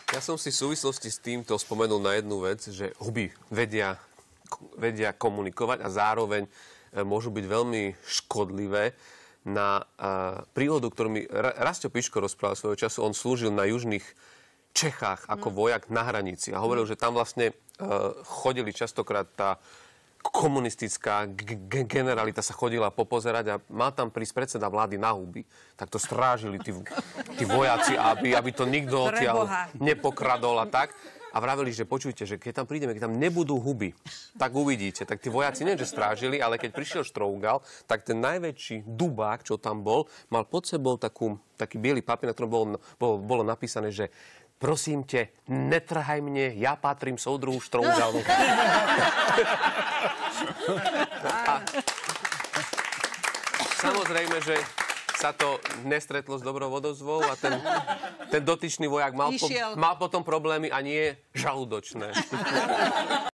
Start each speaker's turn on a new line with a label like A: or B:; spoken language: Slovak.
A: Ja som si v súvislosti s týmto spomenul na jednu vec, že huby vedia komunikovať a zároveň môžu byť veľmi škodlivé na príhodu, ktorú mi Rastio Piško rozprával svojho času. On slúžil na južných Čechách ako vojak na hranici a hovoril, že tam vlastne chodili častokrát tá komunistická generalita sa chodila popozerať a mal tam prísť predseda vlády na huby. Tak to strážili tí vojaci, aby to nikto odtiaľ nepokradol a tak. A vraveli, že počujte, že keď tam prídeme, keď tam nebudú huby, tak uvidíte. Tak tí vojaci nie, že strážili, ale keď prišiel Štrougal, tak ten najväčší dubák, čo tam bol, mal pod sebou taký biely papier, na ktorom bolo napísané, že prosím te, netrhaj mne, ja patrím soudruhu Štrougalu. Samozrejme, že sa to nestretlo s dobrou odozvou a ten dotyčný vojak mal potom problémy a nie žalúdočné.